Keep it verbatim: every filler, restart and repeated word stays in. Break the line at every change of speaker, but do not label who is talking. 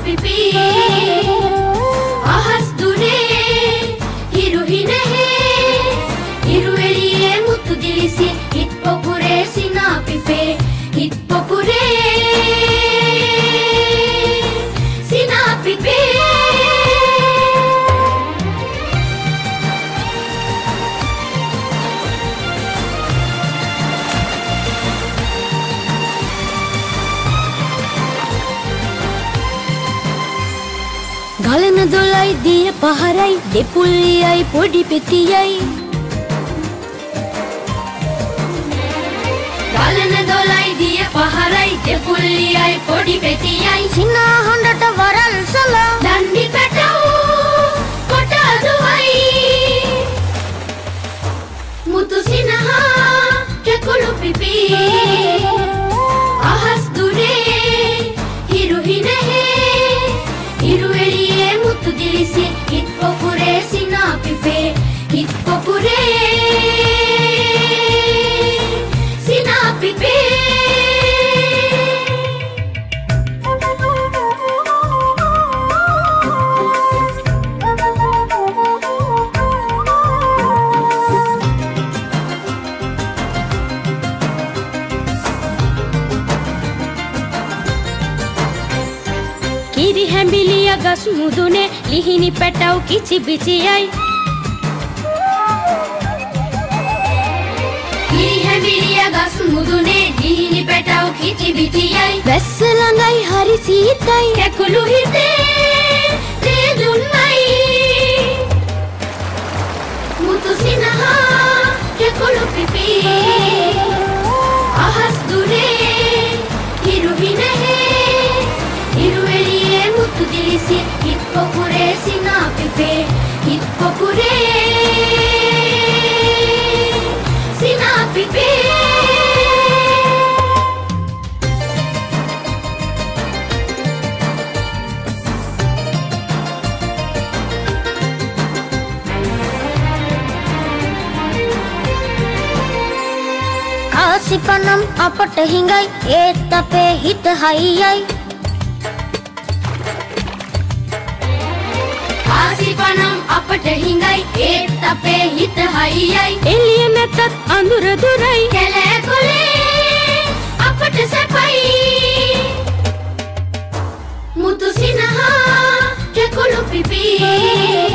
පිපි අහස් දුරේ හිරු හිනෙහි හිරු එළියේ මුතු දිලිසි හිත් පොකුරේ සිනා පිපේ හිත් පොකුරේ සිනා පිපේ ගලන දොලයි දිය පහරයි දෙපුල්ලියයි පොඩි පෙතියයි ගලන දොලයි දිය පහරයි දෙපුල්ලියයි පොඩි පෙතියයි සිනා හොඬට වරල් සලා දණ්ඩි පැටව් කොට අදුවයි මුතු සිනහා කැකුළු පිපි අහස් දුරේ හිරු හිනෙහි හිරු එළියේ මුතු දිලිසි හිත් පොකුරේ සිනා පිපේ හිත් පොකුරේ සිනා පිපේ කිරි හැඹිලිය ගස් මුදුනේ ලිහිණි පැටව් කිචි බිචියයි කිරි හැඹිලිය ගස් මුදුනේ ලිහිණි පැටව් කිචි බිචියයි වැස්ස ළඟයි හරි සීතයි කැකුළු හිතේ තේ දුන්නයි මුතු සිනහා කැකුළු පිපි අහස් දුරේ හිරු හිනෙහි හිරු එළියේ මුතු දිලිසි හිත් පොකුරේ සිනා පිපේ හිත් පොකුරේ සිනා පිපේ කාසිපනම් අපට හිඟයි ඒත් අපේ හිත හයියයි ආසිපනම් අපට හිඟයි ඒත් අපේ හිත හයියයි එළිය නැතත් අඳුර දුරයි කැලෑ කොලේ අපට සැපයි මුතු සිනහා කැකුළු පිපි